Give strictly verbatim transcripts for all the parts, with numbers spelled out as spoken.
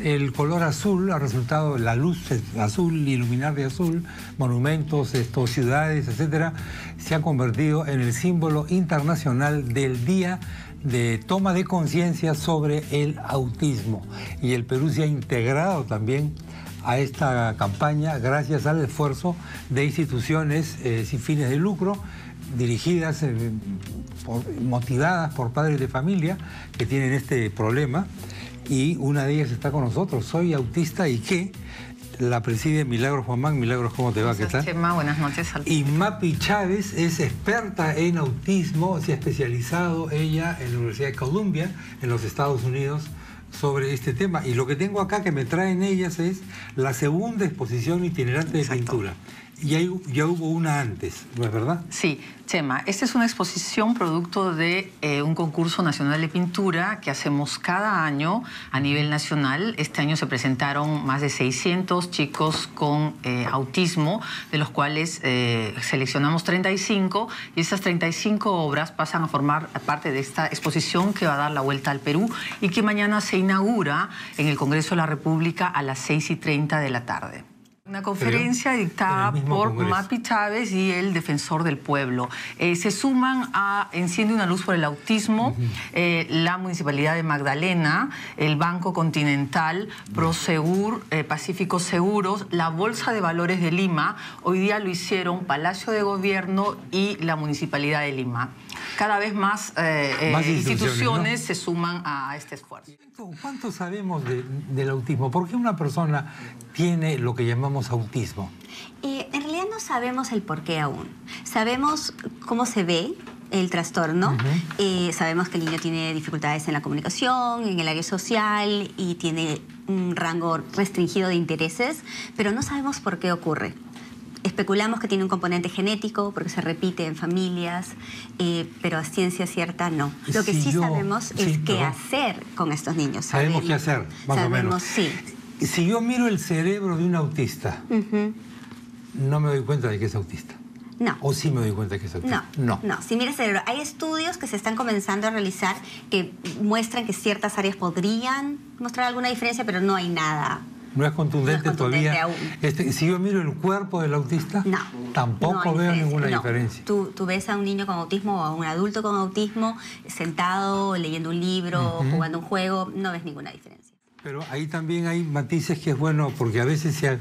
el color azul ha resultado, la luz azul, iluminar de azul, monumentos, esto, ciudades, etcétera, se ha convertido en el símbolo internacional del Día de toma de conciencia sobre el autismo. Y el Perú se ha integrado también a esta campaña gracias al esfuerzo de instituciones eh, sin fines de lucro, dirigidas, eh, por, motivadas por padres de familia que tienen este problema, y una de ellas está con nosotros. Soy autista y qué, la preside Milagros Juanmán. Milagros, ¿cómo te va? ¿Qué tal? Chema, buenas noches. Y Mapi Chávez es experta en autismo, se ha especializado ella en la Universidad de Columbia, en los Estados Unidos, sobre este tema. Y lo que tengo acá que me traen ellas es la segunda exposición itinerante de Exacto. pintura. Y hay, ya hubo una antes, ¿no es verdad? Sí, Chema, esta es una exposición producto de eh, un concurso nacional de pintura que hacemos cada año a nivel nacional. Este año se presentaron más de seiscientos chicos con eh, autismo, de los cuales eh, seleccionamos treinta y cinco, y esas treinta y cinco obras pasan a formar parte de esta exposición que va a dar la vuelta al Perú y que mañana se inaugura en el Congreso de la República a las seis y treinta de la tarde. Una conferencia dictada por Congreso. Mapi Chávez y el Defensor del Pueblo. Eh, se suman a Enciende una luz por el autismo, uh-huh. eh, la Municipalidad de Magdalena, el Banco Continental, Prosegur, eh, Pacífico Seguros, la Bolsa de Valores de Lima. Hoy día lo hicieron Palacio de Gobierno y la Municipalidad de Lima. Cada vez más, eh, más eh, instituciones, instituciones ¿no? se suman a este esfuerzo. ¿Cuánto sabemos de, del autismo? ¿Por qué una persona tiene lo que llamamos autismo? Eh, en realidad no sabemos el por qué aún. Sabemos cómo se ve el trastorno. Uh-huh. eh, sabemos que el niño tiene dificultades en la comunicación, en el área social y tiene un rango restringido de intereses, pero no sabemos por qué ocurre. Especulamos que tiene un componente genético porque se repite en familias, eh, pero a ciencia cierta no. Lo que si sí yo, sabemos sí, es qué no. hacer con estos niños. Sabemos, sabemos qué hacer, más sabemos, o menos. Sí. Si yo miro el cerebro de un autista, uh-huh. no me doy cuenta de que es autista. No. ¿O sí me doy cuenta de que es autista? No, no. no. Si mira el cerebro, hay estudios que se están comenzando a realizar que muestran que ciertas áreas podrían mostrar alguna diferencia, pero no hay nada. ¿No es contundente, no es contundente todavía? Este, si yo miro el cuerpo del autista, no, tampoco no veo ninguna no. diferencia. Tú, tú ves a un niño con autismo o a un adulto con autismo sentado, leyendo un libro, uh-huh. jugando un juego, no ves ninguna diferencia. Pero ahí también hay matices que es bueno, porque a veces se,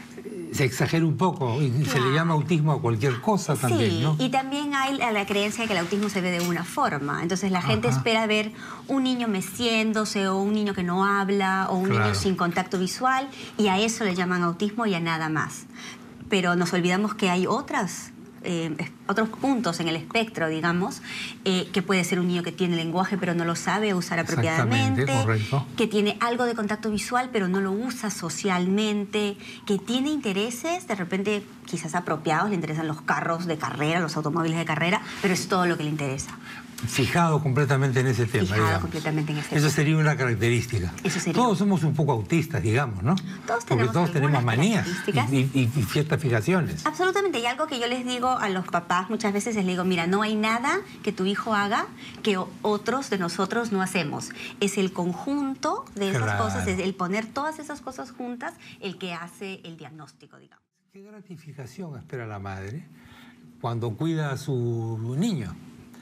se exagera un poco y claro. se le llama autismo a cualquier cosa también, sí, ¿no? Y también hay la creencia de que el autismo se ve de una forma. Entonces la gente Ajá. espera ver un niño meciéndose o un niño que no habla o un claro. niño sin contacto visual y a eso le llaman autismo y a nada más. Pero nos olvidamos que hay otras... Eh, otros puntos en el espectro, digamos, eh, que puede ser un niño que tiene lenguaje pero no lo sabe usar apropiadamente, que tiene algo de contacto visual pero no lo usa socialmente, que tiene intereses, de repente quizás apropiados, le interesan los carros de carrera, los automóviles de carrera, pero es todo lo que le interesa. Fijado completamente en ese tema, Fijado digamos. completamente en ese tema. Eso sería una característica. Eso sería. Todos somos un poco autistas, digamos, ¿no? Todos tenemos Porque todos tenemos manías y, y, y ciertas fijaciones. Absolutamente. Y algo que yo les digo a los papás muchas veces, les digo, mira, no hay nada que tu hijo haga que otros de nosotros no hacemos. Es el conjunto de esas claro. cosas, es el poner todas esas cosas juntas el que hace el diagnóstico, digamos. ¿Qué gratificación espera la madre cuando cuida a su niño?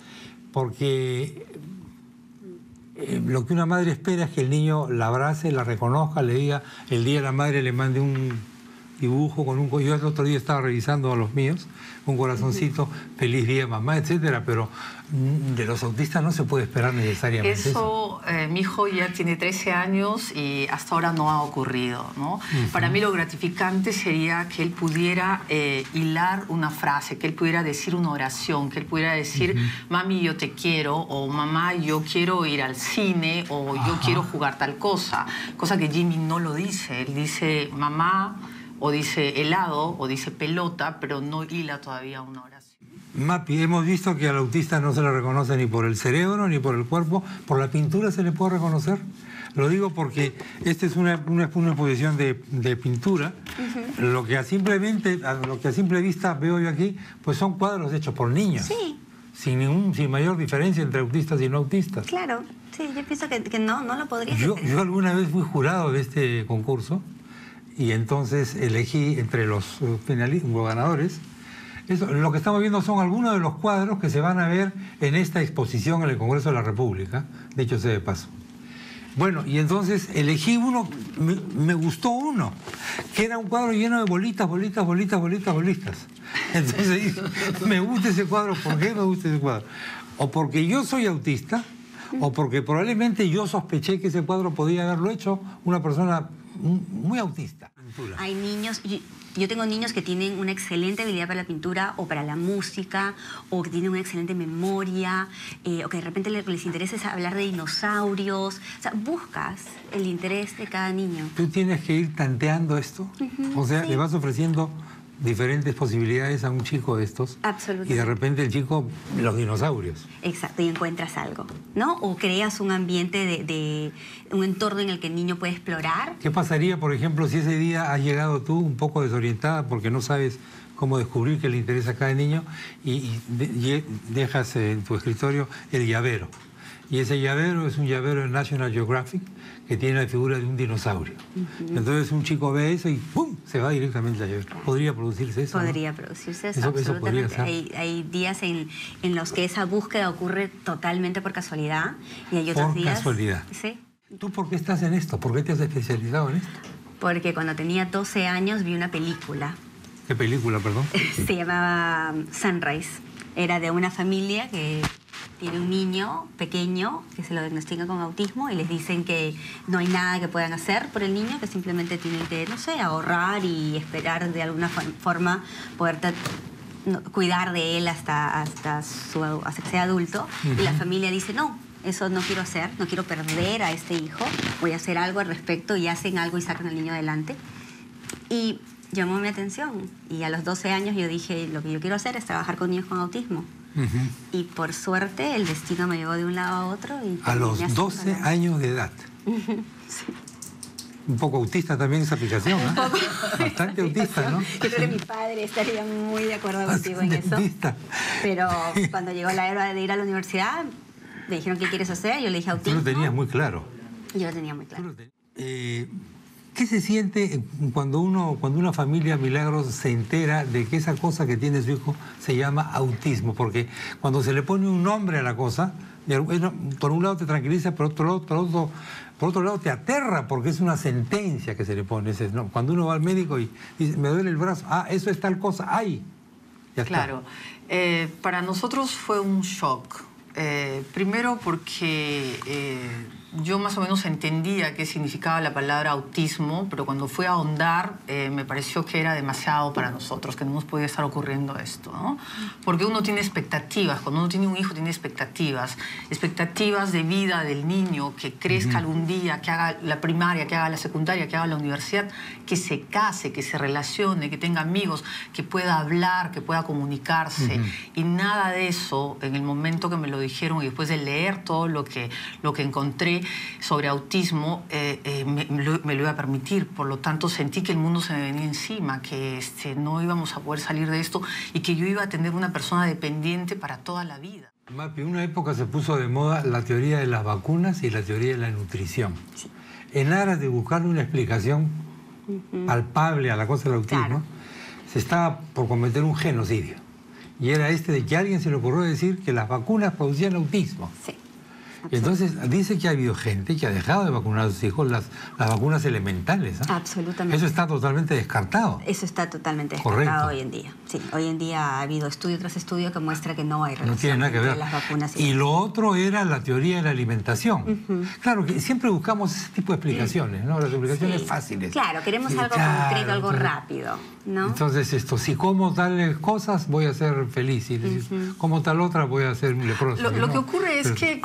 Porque eh, lo que una madre espera es que el niño la abrace, la reconozca, le diga, el día la madre le mande un dibujo con un... Yo el otro día estaba revisando a los míos, un corazoncito, uh-huh. feliz día mamá, etcétera, pero de los autistas no se puede esperar necesariamente eso. Eso, eh, mi hijo ya tiene trece años y hasta ahora no ha ocurrido, ¿no? Uh-huh. Para mí lo gratificante sería que él pudiera eh, hilar una frase, que él pudiera decir una oración, que él pudiera decir, uh-huh. mami, yo te quiero, o mamá, yo quiero ir al cine, o yo Ajá. quiero jugar tal cosa. Cosa que Jimmy no lo dice. Él dice, mamá, o dice helado, o dice pelota, pero no hila todavía una oración. Mapi, hemos visto que al autista no se le reconoce ni por el cerebro, ni por el cuerpo. ¿Por la pintura se le puede reconocer? Lo digo porque esta es una, una, una exposición de, de pintura. Uh-huh. Lo que a simplemente, a lo que a simple vista veo yo aquí, pues son cuadros hechos por niños. Sí. sin, ningún, sin mayor diferencia entre autistas y no autistas. Claro, sí, yo pienso que, que no, no lo podría yo, hacer. yo alguna vez fui jurado de este concurso y entonces elegí entre los finalistas, los ganadores. Eso, lo que estamos viendo son algunos de los cuadros que se van a ver en esta exposición en el Congreso de la República, dicho sea de paso. Bueno, y entonces elegí uno, me, me gustó uno, que era un cuadro lleno de bolitas, bolitas, bolitas, bolitas, bolitas. Entonces dije, me gusta ese cuadro. ¿Por qué me gusta ese cuadro? O porque yo soy autista, o porque probablemente yo sospeché que ese cuadro podía haberlo hecho una persona muy autista. Hay niños, yo, yo tengo niños que tienen una excelente habilidad para la pintura o para la música, o que tienen una excelente memoria, eh, o que de repente les, les interesa hablar de dinosaurios. O sea, buscas el interés de cada niño. Tú tienes que ir tanteando esto. Uh-huh, o sea, sí. Le vas ofreciendo diferentes posibilidades a un chico de estos. Absolutamente. Y de repente el chico, los dinosaurios. Exacto, y encuentras algo, ¿no? O creas un ambiente de, de un entorno en el que el niño puede explorar. ¿Qué pasaría, por ejemplo, si ese día has llegado tú un poco desorientada porque no sabes cómo descubrir qué le interesa a cada niño y, y, de, y dejas en tu escritorio el llavero? Y ese llavero es un llavero de National Geographic que tiene la figura de un dinosaurio. Uh-huh. Entonces un chico ve eso y ¡pum! Se va directamente al llavero. ¿Podría producirse eso? Podría ¿no? producirse eso, eso absolutamente. Eso hay, hay días en, en los que esa búsqueda ocurre totalmente por casualidad y hay otros por días... Por casualidad. Sí. ¿Tú por qué estás en esto? ¿Por qué te has especializado en esto? Porque cuando tenía doce años vi una película. ¿Qué película, perdón? Se llamaba Sunrise. Era de una familia que tiene un niño pequeño que se lo diagnostican con autismo y les dicen que no hay nada que puedan hacer por el niño, que simplemente tienen que, no sé, ahorrar y esperar de alguna forma poder cuidar de él hasta, hasta, su, hasta que sea adulto. Uh-huh. Y la familia dice, no, eso no quiero hacer, no quiero perder a este hijo, voy a hacer algo al respecto, y hacen algo y sacan al niño adelante. Y llamó mi atención y a los doce años yo dije, lo que yo quiero hacer es trabajar con niños con autismo. Uh-huh. Y por suerte el destino me llevó de un lado a otro. Y a los doce años de edad. Sí. Un poco autista también esa aplicación, ¿eh? Bastante autista, ¿no? Yo creo que mi padre estaría muy de acuerdo contigo en eso. Autista. Pero cuando llegó la hora de ir a la universidad, me dijeron, ¿qué quieres hacer? Yo le dije autismo. Tú lo tenías muy claro. Yo lo tenía muy claro. Eh, ¿Qué se siente cuando uno, cuando una familia Milagros se entera de que esa cosa que tiene su hijo se llama autismo? Porque cuando se le pone un nombre a la cosa, por un lado te tranquiliza, por otro lado, por otro, por otro lado te aterra, porque es una sentencia que se le pone. Cuando uno va al médico y dice, me duele el brazo, ah, eso es tal cosa, ¡ay! Ya claro, eh, para nosotros fue un shock. Eh, primero porque eh, yo más o menos entendía qué significaba la palabra autismo, pero cuando fui a ahondar eh, me pareció que era demasiado para nosotros, que no nos podía estar ocurriendo esto, ¿no? Porque uno tiene expectativas, cuando uno tiene un hijo tiene expectativas, expectativas de vida del niño, que crezca uh-huh. algún día, que haga la primaria, que haga la secundaria, que haga la universidad, que se case, que se relacione, que tenga amigos, que pueda hablar, que pueda comunicarse. Uh-huh. Y nada de eso, en el momento que me lo dijeron y después de leer todo lo que, lo que encontré sobre autismo, eh, eh, me, me, lo, me lo iba a permitir. Por lo tanto, sentí que el mundo se me venía encima, que este, no íbamos a poder salir de esto y que yo iba a tener una persona dependiente para toda la vida. Mapi, en una época se puso de moda la teoría de las vacunas y la teoría de la nutrición. Sí. En aras de buscarle una explicación uh-huh. palpable a la cosa del autismo, claro. se estaba por cometer un genocidio. Y era este de que a alguien se le ocurrió decir que las vacunas producían autismo. Sí. Entonces, dice que ha habido gente que ha dejado de vacunar a sus hijos las, las vacunas elementales. ¿eh? Absolutamente. Eso está totalmente descartado. Eso está totalmente descartado Correcto. hoy en día. Sí, hoy en día ha habido estudio tras estudio que muestra que no hay relación no tiene nada que ver. entre las vacunas y, y lo otro era la teoría de la alimentación. Uh-huh. Claro, que siempre buscamos ese tipo de explicaciones, ¿no? Las explicaciones sí. fáciles. Claro, queremos sí, algo claro, concreto, algo entonces, rápido, ¿no? Entonces, esto, si como tales cosas, voy a ser feliz. Y uh-huh. como tal otra, voy a ser leproso. Lo, lo ¿no? que ocurre es Pero, que como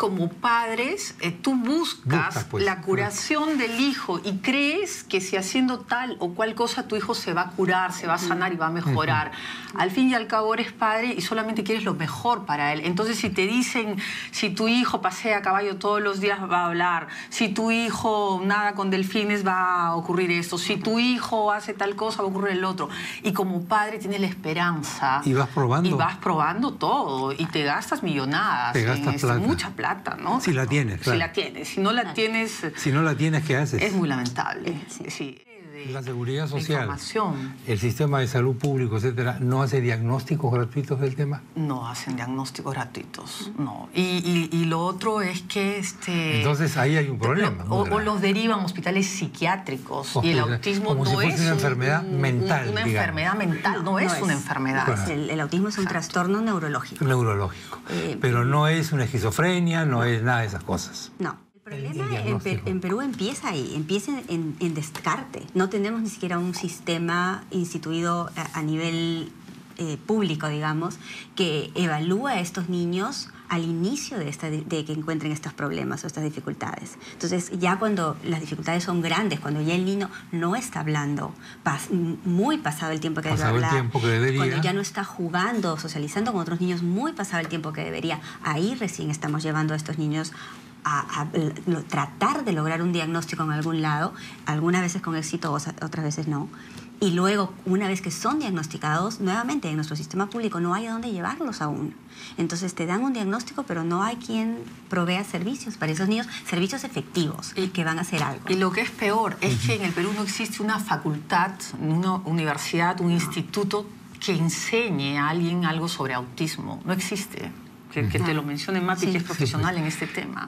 padres, eh, tú buscas Busca, pues, la curación del hijo y crees que si haciendo tal o cual cosa tu hijo se va a curar, se va a sanar y va a mejorar. Uh-huh. Al fin y al cabo eres padre y solamente quieres lo mejor para él. Entonces, si te dicen, si tu hijo pasea a caballo todos los días va a hablar, si tu hijo nada con delfines va a ocurrir esto, si tu hijo hace tal cosa va a ocurrir el otro. Y como padre tienes la esperanza. Y vas probando. Y vas probando todo y te gastas millonadas. Te gastas plata. Mucha plata, ¿no? Si la tienes, claro. Si la tienes. Si no la tienes... Si no la tienes, ¿qué haces? Es muy lamentable. Sí. sí. La seguridad social, información. El sistema de salud público, etcétera, ¿no hace diagnósticos gratuitos del tema? No hacen diagnósticos gratuitos, no. Y, y, y lo otro es que... Este, Entonces ahí hay un problema. Lo, o, o los derivan a hospitales psiquiátricos. Hospital, y el autismo como no si fuese es una enfermedad un, mental. Una digamos. enfermedad mental, no, no, no es, es una enfermedad. Claro. El, el autismo es un Exacto. trastorno neurológico. Neurológico. Eh, Pero no es una esquizofrenia, no es nada de esas cosas. No. El problema en, per, en Perú empieza ahí, empieza en, en descarte. No tenemos ni siquiera un sistema instituido a, a nivel eh, público, digamos, que evalúa a estos niños al inicio de, esta, de que encuentren estos problemas o estas dificultades. Entonces, ya cuando las dificultades son grandes, cuando ya el niño no está hablando, pas, muy pasado el tiempo que pasado debe hablar, el tiempo que debería. Cuando ya no está jugando, socializando con otros niños, muy pasado el tiempo que debería, ahí recién estamos llevando a estos niños A, a, a tratar de lograr un diagnóstico en algún lado, algunas veces con éxito, otras veces no. Y luego, una vez que son diagnosticados, nuevamente en nuestro sistema público no hay a dónde llevarlos aún. Entonces te dan un diagnóstico, pero no hay quien provea servicios para esos niños, servicios efectivos y que van a hacer algo. Y lo que es peor es que en el Perú no existe una facultad, una universidad, un instituto que enseñe a alguien algo sobre autismo. No existe. Que, que te lo mencione Mati, sí, que es profesional sí, sí. en este tema.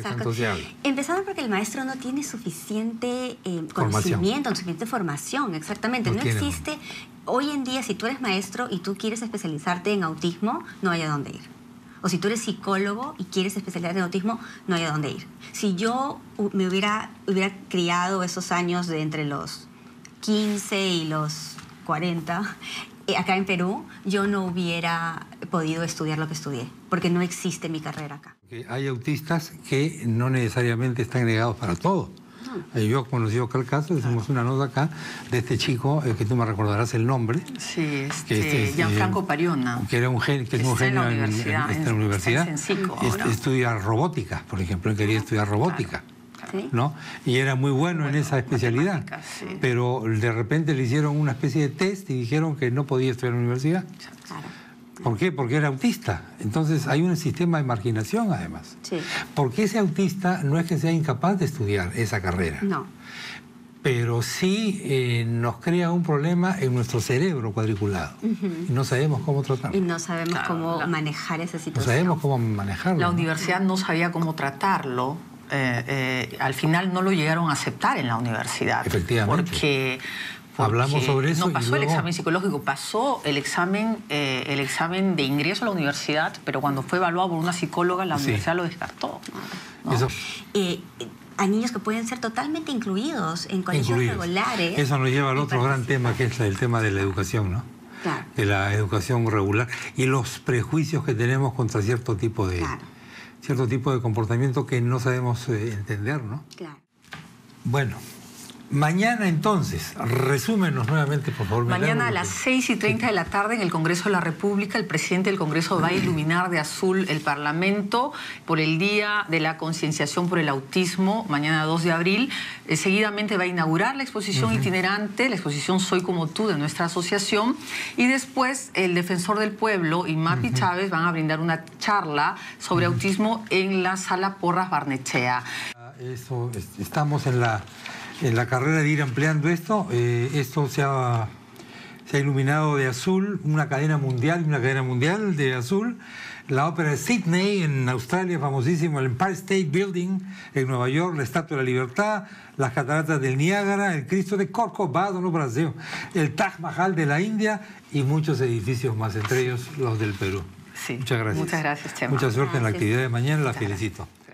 Empezando porque el maestro no tiene suficiente eh, conocimiento, suficiente formación, exactamente. No, no existe, hoy en día, si tú eres maestro y tú quieres especializarte en autismo, no hay a dónde ir. O si tú eres psicólogo y quieres especializarte en autismo, no hay a dónde ir. Si yo me hubiera, hubiera criado esos años de entre los quince y los cuarenta... acá en Perú, yo no hubiera podido estudiar lo que estudié, porque no existe mi carrera acá. Hay autistas que no necesariamente están negados para todo. No. Yo he conocido acá el caso, hicimos una nota acá de este chico, eh, que tú me recordarás el nombre. Sí, este, que este, Gianfranco Pariona. Que, era un gen, que es un genio en, en, en, en la universidad. En Sensico, Est, estudia robótica, por ejemplo, él quería estudiar robótica. Claro. ¿Sí? ¿No? Y era muy bueno, bueno en esa especialidad, sí. Pero de repente le hicieron una especie de test y dijeron que no podía estudiar en la universidad. Claro. ¿Por qué? Porque era autista. Entonces hay un sistema de marginación además. Sí. Porque ese autista no es que sea incapaz de estudiar esa carrera. No. Pero sí eh, nos crea un problema en nuestro cerebro cuadriculado. Uh-huh. Y no sabemos cómo tratarlo. Y no sabemos claro, cómo la... manejar esa situación. No sabemos cómo manejarlo. La ¿no? universidad no sabía cómo tratarlo. Eh, eh, al final no lo llegaron a aceptar en la universidad. Efectivamente. Porque, porque hablamos sobre eso. No pasó y luego... el examen psicológico, pasó el examen, eh, el examen de ingreso a la universidad, pero cuando fue evaluado por una psicóloga, la sí. universidad lo descartó. ¿No? Eso. Eh, hay niños que pueden ser totalmente incluidos en colegios incluidos. regulares. Eso nos lleva al otro gran tema, que es el tema de la educación, ¿no? Claro. De la educación regular y los prejuicios que tenemos contra cierto tipo de... Claro. cierto tipo de comportamiento que no sabemos eh, entender, ¿no? Claro. Bueno, mañana entonces, resúmenos nuevamente, por favor. Mañana a las seis y treinta de la tarde en el Congreso de la República, el presidente del Congreso va a iluminar de azul el Parlamento por el Día de la Concienciación por el Autismo, mañana dos de abril. Eh, seguidamente va a inaugurar la exposición uh-huh. itinerante, la exposición Soy como tú de nuestra asociación, y después el Defensor del Pueblo y Mapi uh-huh. Chávez van a brindar una charla sobre uh-huh. autismo en la Sala Porras Barnechea. Eso, estamos en la... En la carrera de ir ampliando esto, eh, esto se ha, se ha iluminado de azul, una cadena mundial, una cadena mundial de azul. La ópera de Sydney en Australia, famosísimo, el Empire State Building en Nueva York, la Estatua de la Libertad, las cataratas del Niágara, el Cristo de Corcovado no Brasil, el Taj Mahal de la India y muchos edificios más, entre ellos los del Perú. Sí, muchas gracias. Muchas gracias, Chema. Mucha suerte gracias. en la actividad de mañana, la Muchas felicito. Gracias.